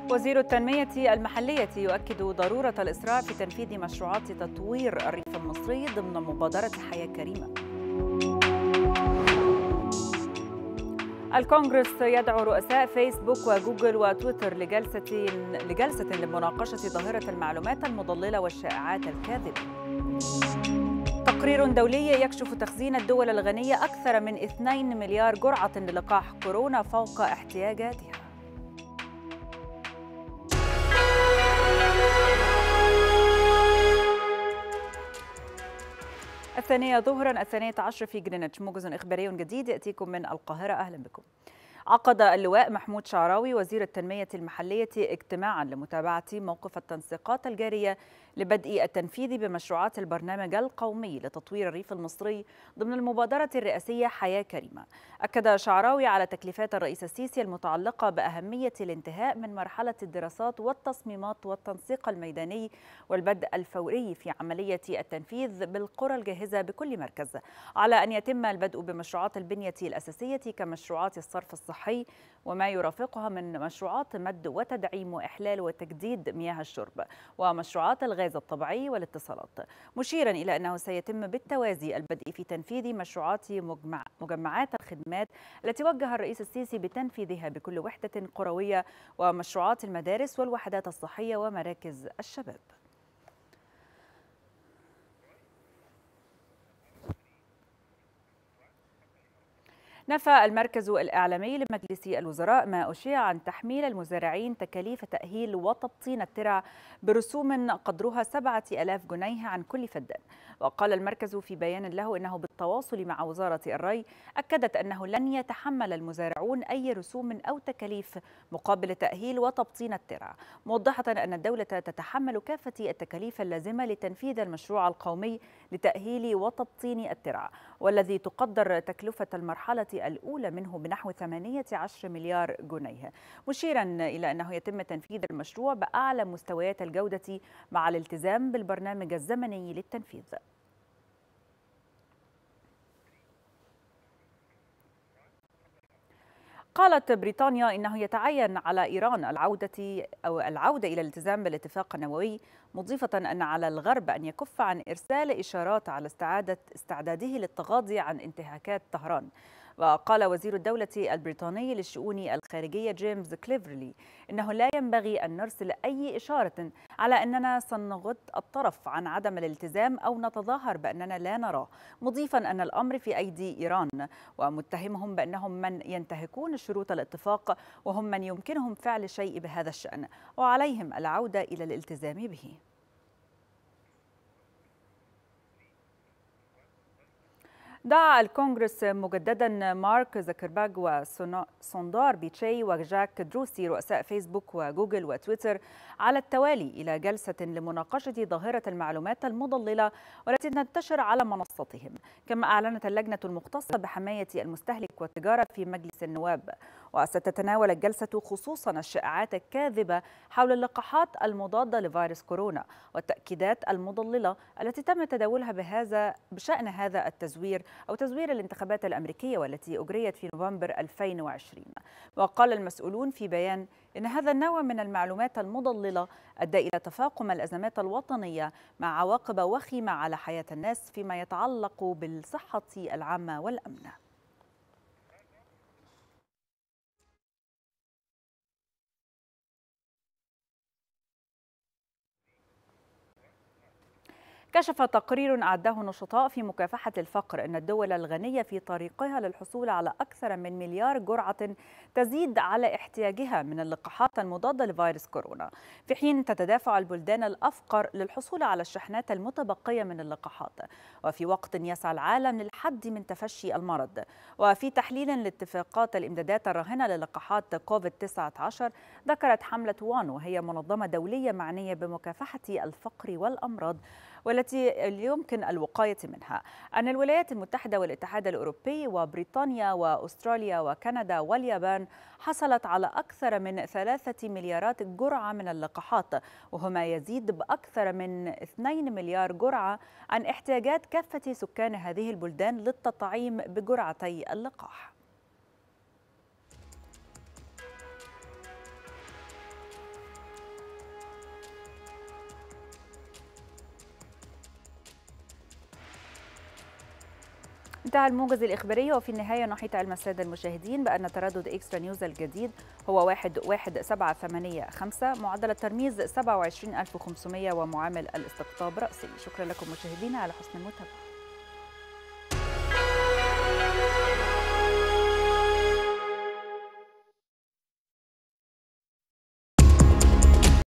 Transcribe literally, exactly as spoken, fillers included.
وزير التنمية المحلية يؤكد ضرورة الإسراع في تنفيذ مشروعات تطوير الريف المصري ضمن مبادرة حياة كريمة. الكونغرس يدعو رؤساء فيسبوك وجوجل وتويتر لجلسة لجلسة لمناقشة ظاهرة المعلومات المضللة والشائعات الكاذبة. تقرير دولي يكشف تخزين الدول الغنية أكثر من اثنين مليار جرعة للقاح كورونا فوق احتياجاتها. الثانية ظهرا الثانية عشر في جرينتش. موجز إخباري جديد يأتيكم من القاهرة. أهلا بكم. عقد اللواء محمود شعراوي وزير التنمية المحلية اجتماعا لمتابعة موقف التنسيقات الجارية لبدء التنفيذ بمشروعات البرنامج القومي لتطوير الريف المصري ضمن المبادرة الرئاسية حياة كريمة. أكد شعراوي على تكليفات الرئيس السيسي المتعلقة بأهمية الانتهاء من مرحلة الدراسات والتصميمات والتنسيق الميداني والبدء الفوري في عملية التنفيذ بالقرى الجاهزة بكل مركز، على أن يتم البدء بمشروعات البنية الأساسية كمشروعات الصرف الصحي وما يرافقها من مشروعات مد وتدعيم وإحلال وتجديد مياه الشرب ومشروعات الغاز الطبيعي والاتصالات، مشيرا إلى أنه سيتم بالتوازي البدء في تنفيذ مشروعات مجمع مجمعات الخدمات التي وجه الرئيس السيسي بتنفيذها بكل وحدة قروية ومشروعات المدارس والوحدات الصحية ومراكز الشباب. نفى المركز الإعلامي لمجلس الوزراء ما أشيع عن تحميل المزارعين تكاليف تأهيل وتبطين الترع برسوم قدرها سبعة آلاف جنيه عن كل فدان. وقال المركز في بيان له إنه بالتواصل مع وزارة الري أكدت أنه لن يتحمل المزارعون أي رسوم أو تكاليف مقابل تأهيل وتبطين الترع، موضحة أن الدولة تتحمل كافة التكاليف اللازمة لتنفيذ المشروع القومي لتأهيل وتبطين الترع، والذي تقدر تكلفة المرحلة الأولى منه بنحو ثمانية عشر مليار جنيه، مشيرا إلى أنه يتم تنفيذ المشروع بأعلى مستويات الجودة مع الالتزام بالبرنامج الزمني للتنفيذ. قالت بريطانيا إنه يتعين على إيران العودة أو العودة إلى الالتزام بالاتفاق النووي، مضيفة أن على الغرب أن يكف عن إرسال إشارات على استعادة استعداده للتغاضي عن انتهاكات طهران. وقال وزير الدولة البريطاني للشؤون الخارجية جيمس كليفرلي إنه لا ينبغي أن نرسل أي إشارة على أننا سنغض الطرف عن عدم الالتزام أو نتظاهر بأننا لا نراه، مضيفا أن الأمر في أيدي إيران، ومتهمهم بأنهم من ينتهكون شروط الاتفاق وهم من يمكنهم فعل شيء بهذا الشأن، وعليهم العودة إلى الالتزام به. دعا الكونغرس مجددا مارك زكربرج وسوندار بيتشي وجاك دروسي رؤساء فيسبوك وجوجل وتويتر على التوالي إلى جلسة لمناقشة ظاهرة المعلومات المضللة والتي تنتشر على منصتهم. كما أعلنت اللجنة المختصة بحماية المستهلك والتجارة في مجلس النواب، وستتناول الجلسة خصوصا الشائعات الكاذبة حول اللقاحات المضادة لفيروس كورونا والتأكيدات المضللة التي تم تداولها بهذا بشأن هذا التزوير أو تزوير الانتخابات الأمريكية والتي أجريت في نوفمبر ألفين وعشرين. وقال المسؤولون في بيان إن هذا النوع من المعلومات المضللة أدى إلى تفاقم الأزمات الوطنية مع عواقب وخيمة على حياة الناس فيما يتعلق بالصحة العامة والأمن. كشف تقرير أعده نشطاء في مكافحة الفقر أن الدول الغنية في طريقها للحصول على أكثر من مليار جرعة تزيد على احتياجها من اللقاحات المضادة لفيروس كورونا، في حين تتدافع البلدان الأفقر للحصول على الشحنات المتبقية من اللقاحات، وفي وقت يسعى العالم للحد من تفشي المرض. وفي تحليل لاتفاقات الإمدادات الراهنة للقاحات كوفيد تسعة عشر، ذكرت حملة وان وهي منظمة دولية معنية بمكافحة الفقر والأمراض والتي يمكن الوقاية منها أن الولايات المتحدة والاتحاد الأوروبي وبريطانيا وأستراليا وكندا واليابان حصلت على أكثر من ثلاثة مليارات جرعة من اللقاحات، وهما يزيد بأكثر من اثنين مليار جرعة عن احتياجات كافة سكان هذه البلدان للتطعيم بجرعتي اللقاح. انتهى الموجز الإخباري، وفي النهاية نحيط علم السادة المشاهدين بأن تردد إكسترا نيوز الجديد هو واحد واحد سبعة ثمانية خمسة، معدل الترميز سبعة وعشرين ألف وخمسمائة، ومعامل الاستقطاب رأسي. شكرا لكم مشاهدينا على حسن المتابعة.